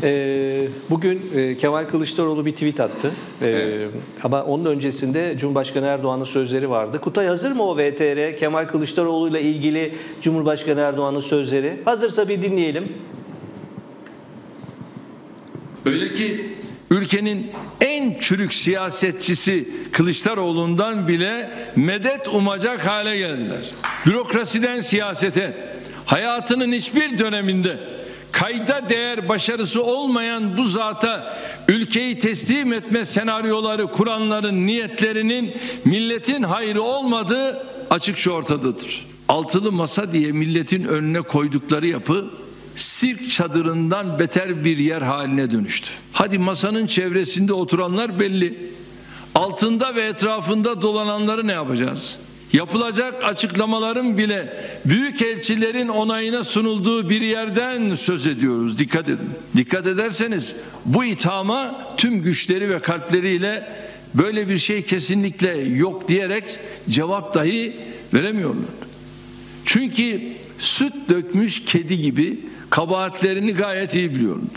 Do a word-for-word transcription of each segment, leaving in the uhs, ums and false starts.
Ee, bugün e, Kemal Kılıçdaroğlu bir tweet attı. Ee, evet. Ama onun öncesinde Cumhurbaşkanı Erdoğan'ın sözleri vardı. Kutay, hazır mı o V T R? Kemal Kılıçdaroğlu ile ilgili Cumhurbaşkanı Erdoğan'ın sözleri. Hazırsa bir dinleyelim. Öyle ki ülkenin en çürük siyasetçisi Kılıçdaroğlu'ndan bile medet umacak hale geldiler. Bürokrasiden siyasete, hayatının hiçbir döneminde kayda değer başarısı olmayan bu zata ülkeyi teslim etme senaryoları kuranların niyetlerinin milletin hayrı olmadığı açıkça ortadadır. Altılı masa diye milletin önüne koydukları yapı sirk çadırından beter bir yer haline dönüştü. Hadi masanın çevresinde oturanlar belli. Altında ve etrafında dolananları ne yapacağız? Yapılacak açıklamaların bile büyükelçilerin onayına sunulduğu bir yerden söz ediyoruz. Dikkat edin. Dikkat ederseniz bu ithama tüm güçleri ve kalpleriyle böyle bir şey kesinlikle yok diyerek cevap dahi veremiyorlar. Çünkü süt dökmüş kedi gibi kabahatlerini gayet iyi biliyorlar.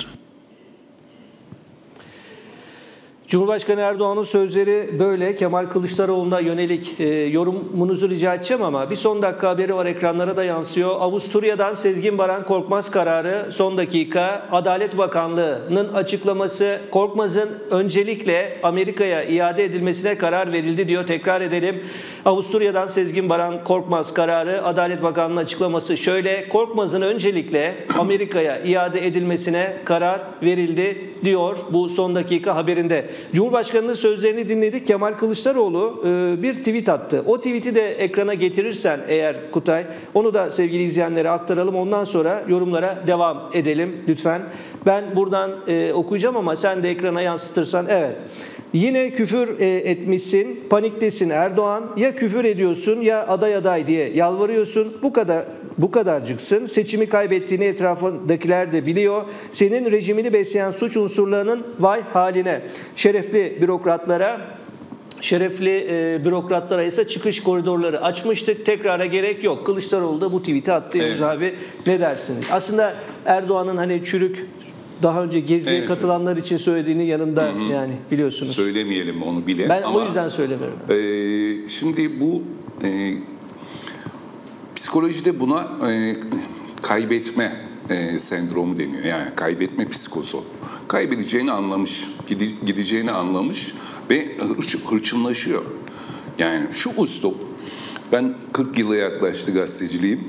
Cumhurbaşkanı Erdoğan'ın sözleri böyle. Kemal Kılıçdaroğlu'na yönelik e, yorumunuzu rica edeceğim ama bir son dakika haberi var, ekranlara da yansıyor. Avusturya'dan Sezgin Baran Korkmaz kararı son dakika. Adalet Bakanlığı'nın açıklaması, Korkmaz'ın öncelikle Amerika'ya iade edilmesine karar verildi diyor. Tekrar edelim. Avusturya'dan Sezgin Baran Korkmaz kararı, Adalet Bakanlığı'nın açıklaması şöyle: Korkmaz'ın öncelikle Amerika'ya iade edilmesine karar verildi diyor bu son dakika haberinde. Cumhurbaşkanı'nın sözlerini dinledik. Kemal Kılıçdaroğlu e, bir tweet attı. O tweet'i de ekrana getirirsen eğer Kutay, onu da sevgili izleyenlere aktaralım. Ondan sonra yorumlara devam edelim lütfen. Ben buradan e, okuyacağım ama sen de ekrana yansıtırsan. Evet. Yine küfür e, etmişsin, paniktesin Erdoğan. Ya küfür ediyorsun ya aday aday diye yalvarıyorsun. Bu kadar bu kadarcıksın. Seçimi kaybettiğini etrafındakiler de biliyor. Senin rejimini besleyen suç unsurlarının vay haline. Şerefli bürokratlara Şerefli e, bürokratlara ise çıkış koridorları açmıştık. Tekrara gerek yok. Kılıçdaroğlu da bu tweet'i attı. Evet. Abi ne dersiniz? Aslında Erdoğan'ın hani çürük, daha önce Gezi'ye evet, katılanlar evet. için söylediğini yanında, hı hı. yani biliyorsunuz. Söylemeyelim onu bile. Ben ama, o yüzden söylemiyorum. E, şimdi bu e, psikolojide buna e, kaybetme e, sendromu deniyor. Yani kaybetme psikozu. Kaybedeceğini anlamış, gide, gideceğini anlamış ve hırç, hırçınlaşıyor. Yani şu üslup, ben kırk yıla yaklaştı gazeteciliğim.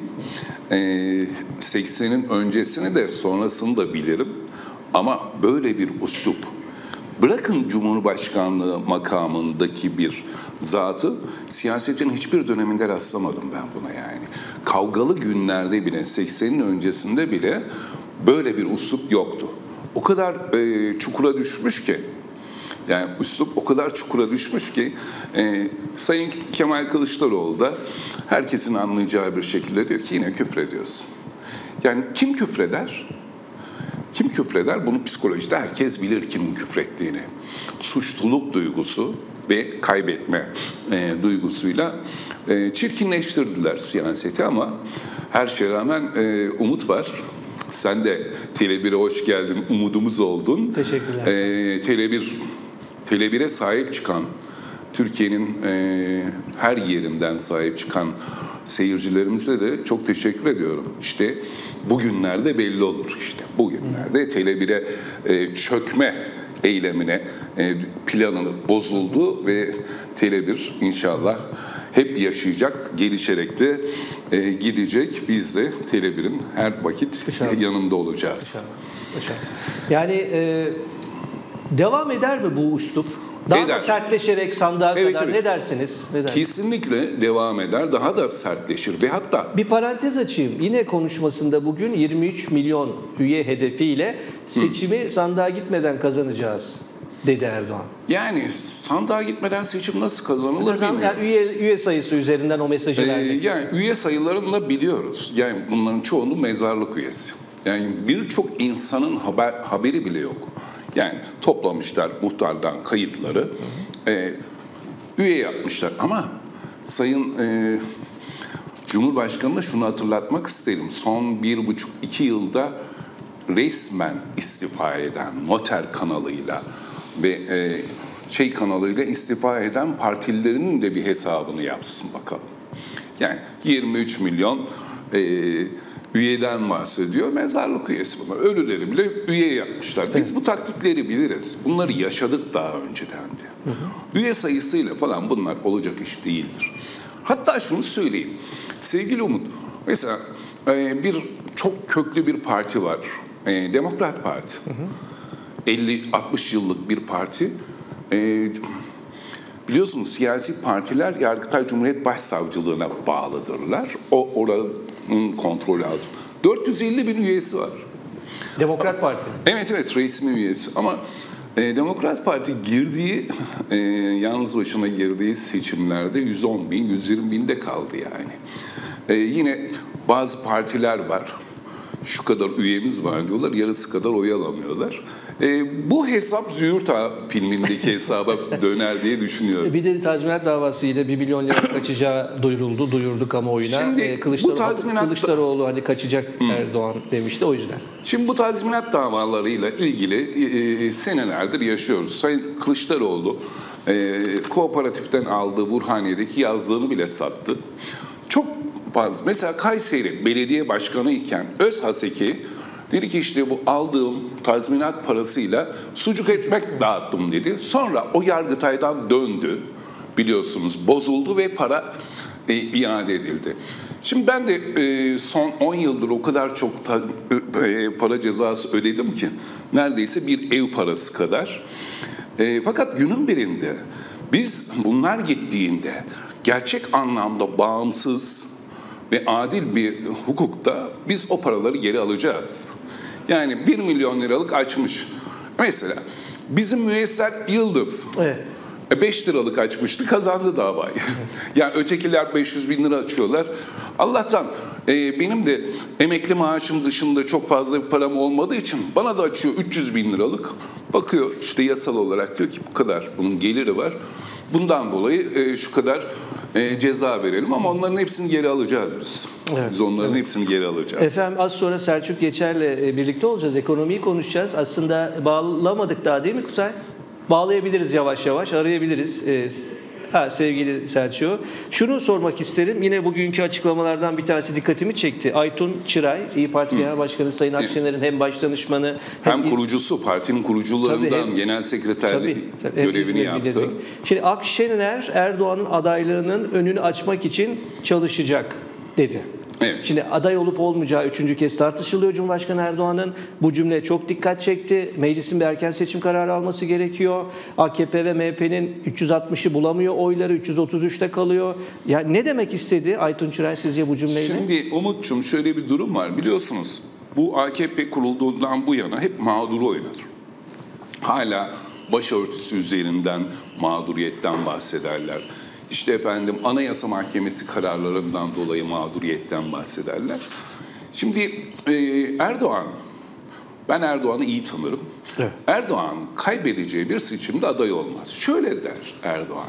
E, seksenin öncesini de sonrasını da bilirim. Ama böyle bir üslup, bırakın Cumhurbaşkanlığı makamındaki bir zatı, siyasetin hiçbir döneminde rastlamadım ben buna yani. Kavgalı günlerde bile, seksenin öncesinde bile böyle bir üslup yoktu. O kadar e, çukura düşmüş ki, yani üslup o kadar çukura düşmüş ki, e, Sayın Kemal Kılıçdaroğlu da herkesin anlayacağı bir şekilde diyor ki yine küfrediyorsun. Yani kim küfreder? Kim küfreder? Bunu psikolojide herkes bilir kimin küfrettiğini. Suçluluk duygusu ve kaybetme e, duygusuyla e, çirkinleştirdiler siyaseti ama her şeye rağmen e, umut var. Sen de Tele bir'e hoş geldin, umudumuz oldun. Teşekkürler. E, Tele bir, Tele bir'e sahip çıkan, Türkiye'nin e, her yerinden sahip çıkan seyircilerimize de çok teşekkür ediyorum. İşte bugünlerde belli olur işte. Bugünlerde Tele bir'e e, çökme eylemine e, planını bozuldu ve Tele bir inşallah hep yaşayacak, gelişerek de e, gidecek. Biz de Tele bir'in her vakit İnşallah. yanında olacağız. İnşallah. İnşallah. Yani e, devam eder mi bu üslup? Daha eder. da sertleşerek sandığa evet, kadar evet. ne dersiniz? Ne dersiniz? Kesinlikle devam eder, daha da sertleşir ve hatta... Bir parantez açayım. Yine konuşmasında bugün yirmi üç milyon üye hedefiyle seçimi Hı. sandığa gitmeden kazanacağız dedi Erdoğan. Yani sandığa gitmeden seçim nasıl kazanılır Kazan, bilmiyorum. Yani üye, üye sayısı üzerinden o mesajı ee, vermek. Yani üye sayılarını da biliyoruz. Yani bunların çoğunu mezarlık üyesi. Yani birçok insanın haber, haberi bile yok. Yani toplamışlar muhtardan kayıtları, hı hı. E, üye yapmışlar. Ama Sayın e, Cumhurbaşkanı'na şunu hatırlatmak isterim. Son bir buçuk, iki yılda resmen istifa eden noter kanalıyla ve e, şey kanalıyla istifa eden partililerinin de bir hesabını yapsın bakalım. Yani yirmi üç milyon e, üyeden bahsediyor. Mezarlık üyesi bunlar. Ölüleri bile üye yapmışlar. Biz evet. bu taktikleri biliriz. Bunları yaşadık daha önceden de. Hı hı. Üye sayısıyla falan bunlar olacak iş değildir. Hatta şunu söyleyeyim. Sevgili Umut, mesela e, bir çok köklü bir parti var. E, Demokrat Parti. Hı hı. elli altmış yıllık bir parti. E, biliyorsunuz siyasi partiler Yargıtay Cumhuriyet Başsavcılığına bağlıdırlar. O oranın kontrolü altında. dört yüz elli bin üyesi var. Demokrat Parti. Evet evet resmi üyesi ama e, Demokrat Parti girdiği e, yalnız başına girdiği seçimlerde yüz on bin yüz yirmi binde kaldı yani. E, yine bazı partiler var. Şu kadar üyemiz var diyorlar, yarısı kadar oy alamıyorlar. E, bu hesap Züğürt Ağa filmindeki hesaba döner diye düşünüyorum. Bir de tazminat davası ile bir milyon lira kaçacağı duyuruldu, duyurdu kamuoyuna. Şimdi e, Kılıçdaroğlu, bu tazminat... Kılıçdaroğlu hani kaçacak hmm. Erdoğan demişti o yüzden. Şimdi bu tazminat davalarıyla ilgili e, senelerdir yaşıyoruz. Sayın Kılıçdaroğlu e, kooperatiften aldığı Burhaniye'deki yazlığını bile sattı. Çok fazla. Mesela Kayseri belediye başkanı iken Özhaseki dedi ki işte bu aldığım tazminat parasıyla sucuk ekmek dağıttım dedi. Sonra o Yargıtay'dan döndü biliyorsunuz, bozuldu ve para e, iade edildi. Şimdi ben de e, son on yıldır o kadar çok ta, e, para cezası ödedim ki neredeyse bir ev parası kadar. E, fakat günün birinde biz bunlar gittiğinde gerçek anlamda bağımsız ve adil bir hukukta biz o paraları geri alacağız. Yani bir milyon liralık açmış. Mesela bizim Müyesser Yıldız evet. beş liralık açmıştı, kazandı davayı. Yani ötekiler beş yüz bin lira açıyorlar. Allah'tan e, benim de emekli maaşım dışında çok fazla bir param olmadığı için bana da açıyor üç yüz bin liralık. Bakıyor işte yasal olarak diyor ki bu kadar bunun geliri var. Bundan dolayı e, şu kadar e, ceza verelim ama onların hepsini geri alacağız biz. Evet, biz onların evet. hepsini geri alacağız. Efendim az sonra Selçuk Geçer'le birlikte olacağız. Ekonomiyi konuşacağız. Aslında bağlamadık daha değil mi Kutay? Bağlayabiliriz yavaş yavaş, arayabiliriz. Ee, ha, sevgili Selçuk. Şunu sormak isterim. Yine bugünkü açıklamalardan bir tanesi dikkatimi çekti. Aytun Çıray, İYİ Parti Genel Başkanı Sayın Akşener'in hem baş danışmanı hem, hem kurucusu, partinin kurucularından tabii, hem, genel sekreterlik tabii, tabii, görevini yaptı. Bildirdik. Şimdi Akşener Erdoğan'ın adaylığının önünü açmak için çalışacak dedi. Evet. Şimdi aday olup olmayacağı üçüncü kez tartışılıyor Cumhurbaşkanı Erdoğan'ın. Bu cümle çok dikkat çekti. Meclisin bir erken seçim kararı alması gerekiyor. A K P ve M H P'nin üç yüz altmışı bulamıyor oyları, üç yüz otuz üçte kalıyor. Yani ne demek istedi Aytun Çıray sizce bu cümleyle? Şimdi Umut'cum şöyle bir durum var biliyorsunuz. Bu A K P kurulduğundan bu yana hep mağduru oynadı. Hala başörtüsü üzerinden mağduriyetten bahsederler. İşte efendim Anayasa Mahkemesi kararlarından dolayı mağduriyetten bahsederler. Şimdi e, Erdoğan, ben Erdoğan'ı iyi tanırım. Evet. Erdoğan kaybedeceği bir seçimde aday olmaz. Şöyle der Erdoğan.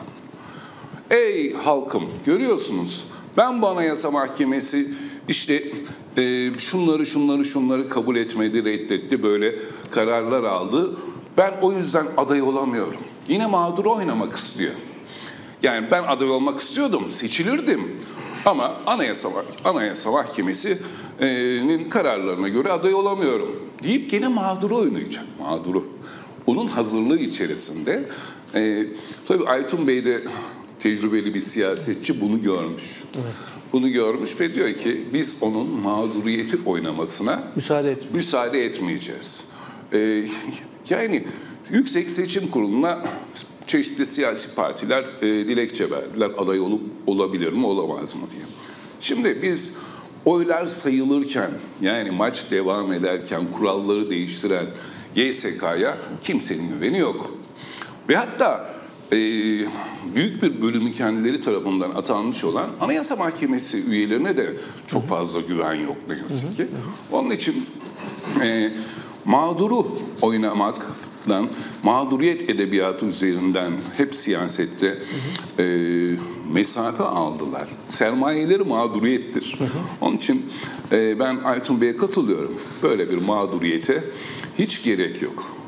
Ey halkım görüyorsunuz ben bu Anayasa Mahkemesi işte e, şunları şunları şunları kabul etmedi, reddetti, böyle kararlar aldı. Ben o yüzden aday olamıyorum. Yine mağdur oynamak istiyor. Yani ben aday olmak istiyordum, seçilirdim. Ama Anayasa, Anayasa Mahkemesi'nin kararlarına göre aday olamıyorum deyip gene mağduru oynayacak, mağduru. Onun hazırlığı içerisinde, e, tabii Aytun Bey de tecrübeli bir siyasetçi bunu görmüş. Evet. Bunu görmüş ve diyor ki biz onun mağduriyeti oynamasına müsaade, etmeyeceğiz. müsaade etmeyeceğiz. E, yani Yüksek Seçim Kurulu'na çeşitli siyasi partiler e, dilekçe verdiler. Aday olup olabilir mi, olamaz mı diye. Şimdi biz oylar sayılırken, yani maç devam ederken kuralları değiştiren Y S K'ya kimsenin güveni yok. Ve hatta e, büyük bir bölümü kendileri tarafından atanmış olan Anayasa Mahkemesi üyelerine de çok fazla güven yok ne yazık ki. Onun için e, mağduru oynamaktan, mağduriyet edebiyatı üzerinden hep siyasette e, mesafe aldılar. Sermayeleri mağduriyettir. Onun için e, ben Aytun Bey'e katılıyorum. Böyle bir mağduriyete hiç gerek yok.